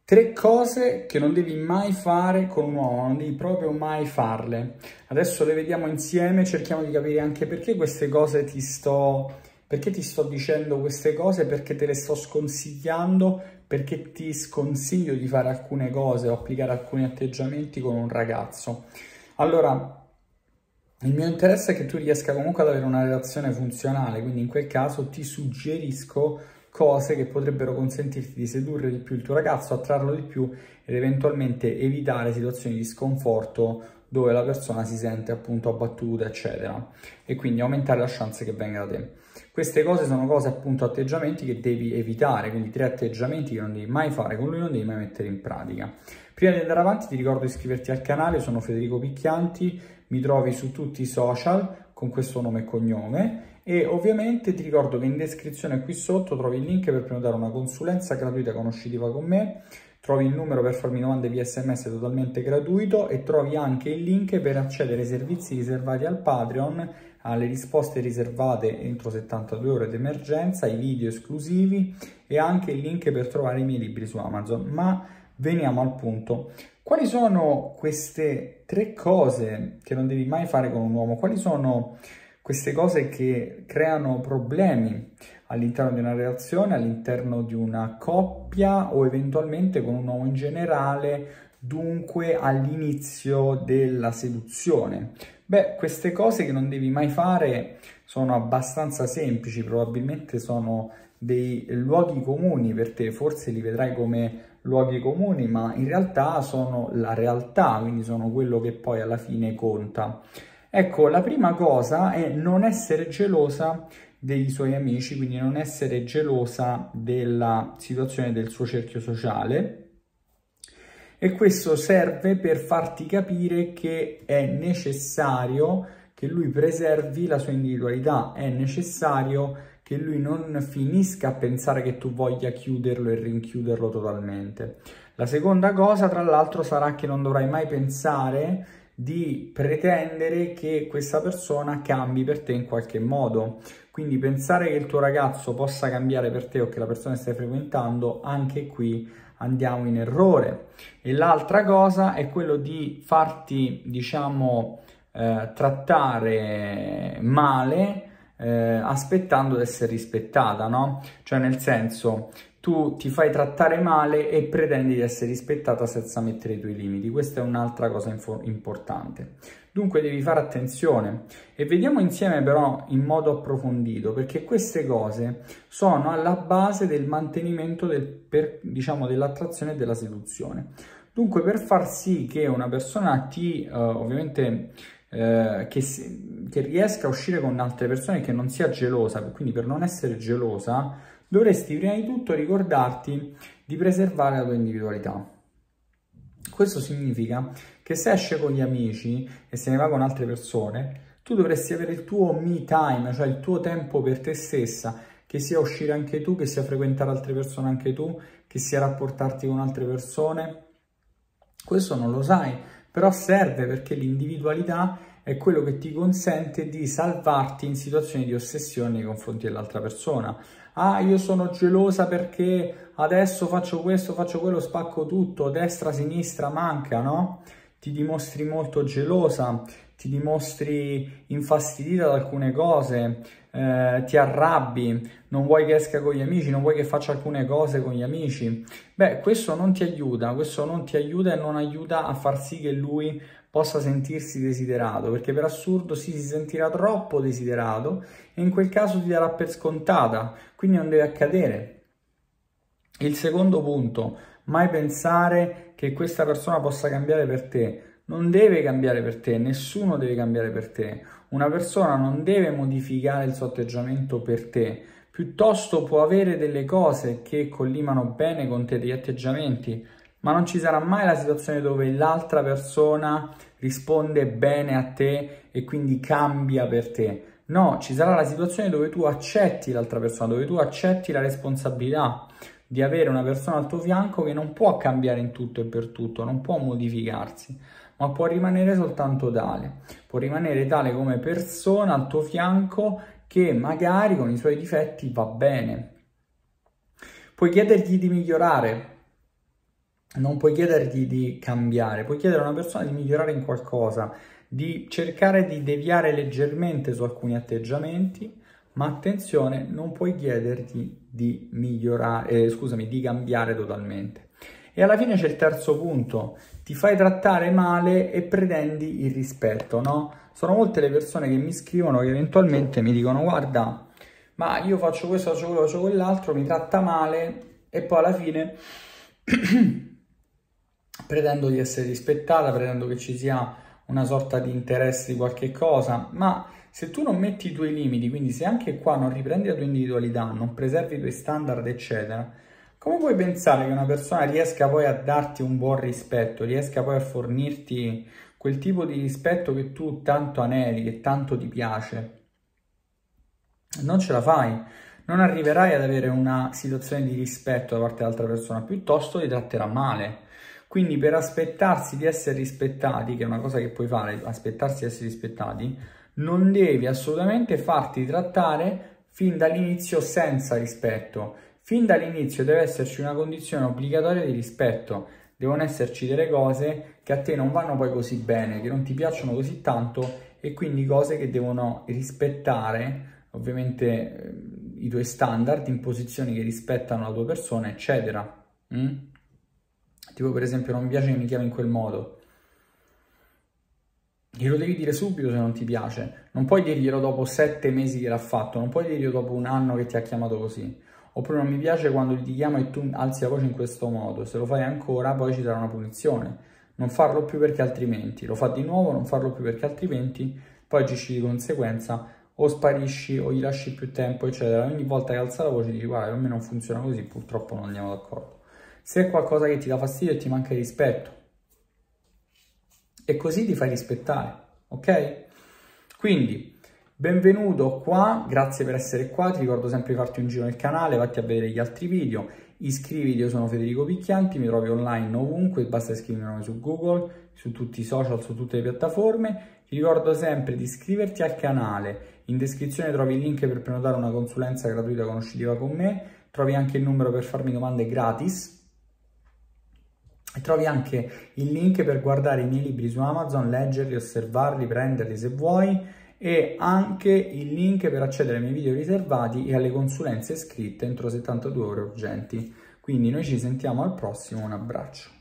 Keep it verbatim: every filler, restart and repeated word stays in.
Tre cose che non devi mai fare con un uomo, non devi proprio mai farle. Adesso le vediamo insieme, cerchiamo di capire anche perché queste cose ti sto... perché ti sto dicendo queste cose, perché te le sto sconsigliando, perché ti sconsiglio di fare alcune cose o applicare alcuni atteggiamenti con un ragazzo. Allora, il mio interesse è che tu riesca comunque ad avere una relazione funzionale, quindi in quel caso ti suggerisco cose che potrebbero consentirti di sedurre di più il tuo ragazzo, attrarlo di più ed eventualmente evitare situazioni di sconforto dove la persona si sente appunto abbattuta, eccetera, e quindi aumentare la chance che venga da te. Queste cose sono cose appunto, atteggiamenti che devi evitare, quindi tre atteggiamenti che non devi mai fare con lui, non devi mai mettere in pratica. Prima di andare avanti ti ricordo di iscriverti al canale, io sono Federico Picchianti, mi trovi su tutti i social con questo nome e cognome e ovviamente ti ricordo che in descrizione qui sotto trovi il link per prenotare una consulenza gratuita conoscitiva con me, trovi il numero per farmi domande via sms totalmente gratuito e trovi anche il link per accedere ai servizi riservati al Patreon, alle risposte riservate entro settantadue ore d'emergenza, ai video esclusivi e anche il link per trovare i miei libri su Amazon. Ma veniamo al punto. Quali sono queste tre cose che non devi mai fare con un uomo? Quali sono queste cose che creano problemi all'interno di una relazione, all'interno di una coppia o eventualmente con un uomo in generale, dunque all'inizio della seduzione? Beh, queste cose che non devi mai fare sono abbastanza semplici, probabilmente sono dei luoghi comuni per te, forse li vedrai come luoghi comuni, ma in realtà sono la realtà, quindi sono quello che poi alla fine conta. Ecco, la prima cosa è non essere gelosa dei suoi amici, quindi non essere gelosa della situazione del suo cerchio sociale. E questo serve per farti capire che è necessario che lui preservi la sua individualità, è necessario che lui non finisca a pensare che tu voglia chiuderlo e rinchiuderlo totalmente. La seconda cosa, tra l'altro, sarà che non dovrai mai pensare di pretendere che questa persona cambi per te in qualche modo. Quindi pensare che il tuo ragazzo possa cambiare per te o che la persona che stai frequentando, anche qui andiamo in errore. E l'altra cosa è quello di farti, diciamo, eh, trattare male eh, aspettando di essere rispettata, no? Cioè nel senso, tu ti fai trattare male e pretendi di essere rispettata senza mettere i tuoi limiti. Questa è un'altra cosa importante. Dunque devi fare attenzione e vediamo insieme però in modo approfondito, perché queste cose sono alla base del mantenimento del, per, diciamo, dell'attrazione e della seduzione. Dunque per far sì che una persona ti, uh, ovviamente, uh, che, si, che riesca a uscire con altre persone, che non sia gelosa, quindi per non essere gelosa, dovresti prima di tutto ricordarti di preservare la tua individualità. Questo significa che se esce con gli amici e se ne va con altre persone, tu dovresti avere il tuo me time, cioè il tuo tempo per te stessa, che sia uscire anche tu, che sia frequentare altre persone anche tu, che sia rapportarti con altre persone. Questo non lo sai, però serve perché l'individualità è quello che ti consente di salvarti in situazioni di ossessione nei confronti dell'altra persona. Ah, io sono gelosa perché adesso faccio questo, faccio quello, spacco tutto, destra, sinistra, manca, no? Ti dimostri molto gelosa, ti dimostri infastidita da alcune cose, eh, ti arrabbi, non vuoi che esca con gli amici, non vuoi che faccia alcune cose con gli amici. Beh, questo non ti aiuta, questo non ti aiuta e non aiuta a far sì che lui possa sentirsi desiderato, perché per assurdo sì, si sentirà troppo desiderato e in quel caso ti darà per scontata, quindi non deve accadere. Il secondo punto, mai pensare che questa persona possa cambiare per te. Non deve cambiare per te, nessuno deve cambiare per te. Una persona non deve modificare il suo atteggiamento per te, piuttosto può avere delle cose che collimano bene con te, degli atteggiamenti, ma non ci sarà mai la situazione dove l'altra persona risponde bene a te e quindi cambia per te. No, ci sarà la situazione dove tu accetti l'altra persona, dove tu accetti la responsabilità di avere una persona al tuo fianco che non può cambiare in tutto e per tutto, non può modificarsi, ma può rimanere soltanto tale. Può rimanere tale come persona al tuo fianco che magari con i suoi difetti va bene. Puoi chiedergli di migliorare, non puoi chiedergli di cambiare, puoi chiedere a una persona di migliorare in qualcosa, di cercare di deviare leggermente su alcuni atteggiamenti, ma attenzione, non puoi chiedergli di migliorare, eh, scusami, di cambiare totalmente. E alla fine c'è il terzo punto, ti fai trattare male e pretendi il rispetto, no? Sono molte le persone che mi scrivono che eventualmente mi dicono guarda, ma io faccio questo, faccio quello, faccio quell'altro, mi tratta male e poi alla fine pretendo di essere rispettata, pretendo che ci sia una sorta di interesse di qualche cosa, ma se tu non metti i tuoi limiti, quindi se anche qua non riprendi la tua individualità, non preservi i tuoi standard, eccetera, come puoi pensare che una persona riesca poi a darti un buon rispetto, riesca poi a fornirti quel tipo di rispetto che tu tanto aneli, che tanto ti piace? Non ce la fai, non arriverai ad avere una situazione di rispetto da parte dell'altra persona, piuttosto ti tratterà male. Quindi per aspettarsi di essere rispettati, che è una cosa che puoi fare, aspettarsi di essere rispettati, non devi assolutamente farti trattare fin dall'inizio senza rispetto. Fin dall'inizio deve esserci una condizione obbligatoria di rispetto. Devono esserci delle cose che a te non vanno poi così bene, che non ti piacciono così tanto e quindi cose che devono rispettare ovviamente eh, i tuoi standard in posizioni che rispettano la tua persona, eccetera. Mm? Tipo per esempio non mi piace che mi chiami in quel modo. Glielo devi dire subito se non ti piace. Non puoi dirglielo dopo sette mesi che l'ha fatto, non puoi dirglielo dopo un anno che ti ha chiamato così. Oppure non mi piace quando ti chiamo e tu alzi la voce in questo modo. Se lo fai ancora poi ci sarà una punizione. Non farlo più perché altrimenti. Lo fa di nuovo, non farlo più perché altrimenti poi agisci di conseguenza. O sparisci o gli lasci più tempo, eccetera. Ogni volta che alza la voce dici guarda, per me non funziona così, purtroppo non andiamo d'accordo. Se è qualcosa che ti dà fastidio e ti manca di rispetto, e così ti fai rispettare, ok? Quindi, benvenuto qua, grazie per essere qua, ti ricordo sempre di farti un giro nel canale, vatti a vedere gli altri video, iscriviti, io sono Federico Picchianti, mi trovi online ovunque, basta scrivere il nome su Google, su tutti i social, su tutte le piattaforme. Ti ricordo sempre di iscriverti al canale, in descrizione trovi il link per prenotare una consulenza gratuita conoscitiva con me, trovi anche il numero per farmi domande gratis e trovi anche il link per guardare i miei libri su Amazon, leggerli, osservarli, prenderli se vuoi e anche il link per accedere ai miei video riservati e alle consulenze scritte entro settantadue ore urgenti. Quindi noi ci sentiamo al prossimo, un abbraccio.